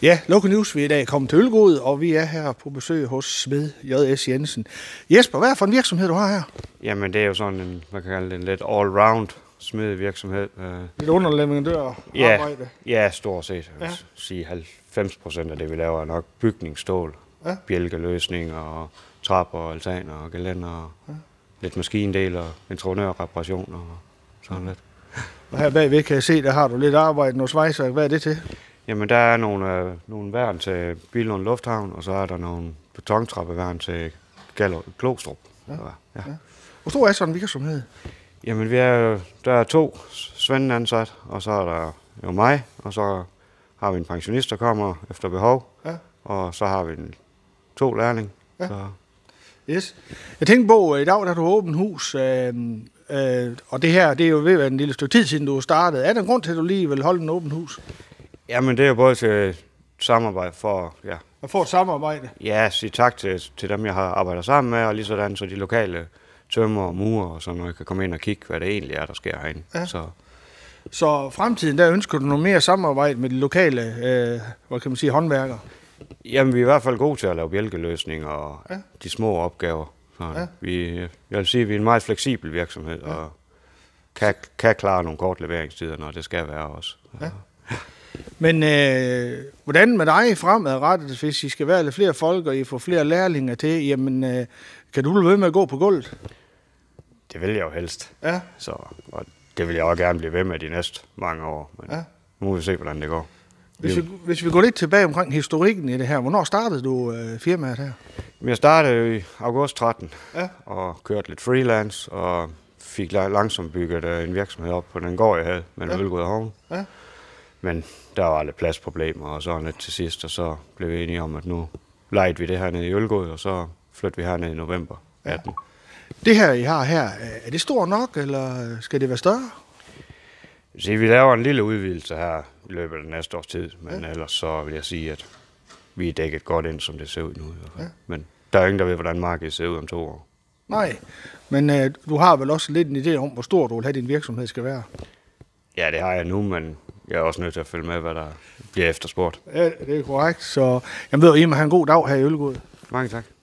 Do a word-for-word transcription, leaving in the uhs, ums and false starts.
Ja, Local News, vi er i dag kommet til Ølgod, og vi er her på besøg hos smed J S Jensen. Jesper, hvad er for en virksomhed, du har her? Jamen, det er jo sådan en, man kan kalde det en lidt all-round smedevirksomhed. Lidt underleverandør ja, arbejde? Ja, stort set. Jeg vil ja. sige halvfems procent af det, vi laver, er nok bygningsstål, ja. bjælkeløsninger, og trapper, og altaner og gelænder, og ja. lidt maskindel og entreprenørreparationer og sådan lidt. Og her bagved kan jeg se, der har du lidt arbejde hos Svejser. Hvad er det til? Jamen, der er nogle, øh, nogle værn til Billund Lufthavn, og så er der nogle betontrappeværn til Glostrup. Ja. Ja. Ja. Hvor stor er sådan en virksomhed? Jamen, vi er, der er to Svende ansat, og så er der jo mig, og så har vi en pensionist, der kommer efter behov, ja. og så har vi en, to lærling. Ja. Så. Yes. Jeg tænkte på, i dag der du åbent hus, øh, øh, og det her, det er jo ved at være en lille stykke tid siden du startede. Er der en grund til, at du lige vil holde en åbent hus? Jamen, det er jo både til samarbejde for, ja. At få et samarbejde? Ja, sige tak til, til dem, jeg har arbejdet sammen med, og lige sådan, så de lokale tømmer og murer og sådan noget kan komme ind og kigge, hvad det egentlig er, der sker herinde. Ja. Så. så fremtiden, der ønsker du noget mere samarbejde med de lokale, øh, hvad kan man sige, håndværkere? Jamen, vi er i hvert fald gode til at lave bjælkeløsninger og ja. de små opgaver. Så ja. vi, jeg vil sige, at vi er en meget fleksibel virksomhed, ja. og kan, kan klare nogle kort leveringstider, når det skal være også. Ja. Men øh, hvordan med dig fremadrettet, hvis I skal være lidt flere folk, og I får flere lærlinge til, jamen, øh, kan du blive ved med at gå på gulvet? Det vil jeg jo helst. Ja. Så, og det vil jeg også gerne blive ved med de næste mange år. Men ja. nu må vi se, hvordan det går. Hvis vi, hvis vi går lidt tilbage omkring historikken i det her, hvornår startede du øh, firmaet her? Jeg startede i august tretten ja. og kørte lidt freelance, og fik langsomt bygget øh, en virksomhed op på den gård, jeg havde med ja. Ølgod og Hovn. Ja. Men der var lidt pladsproblemer og sådan lidt til sidst, og så blev vi enige om, at nu lejede vi det her nede i Ølgod, og så flyttede vi hernede i november atten. Ja. Det her, I har her, er det stort nok, eller skal det være større? Så vi laver en lille udvidelse her i løbet af den næste års tid, men ja. ellers så vil jeg sige, at vi er dækket godt ind, som det ser ud nu. Ja. Men der er ingen, der ved, hvordan markedet ser ud om to år. Nej, men øh, du har vel også lidt en idé om, hvor stor du vil have din virksomhed skal være? Ja, det har jeg nu, men jeg er også nødt til at følge med, hvad der bliver efterspurgt. Ja, det er korrekt. Så jeg ved, at I må have en god dag her i Ølgod. Mange tak.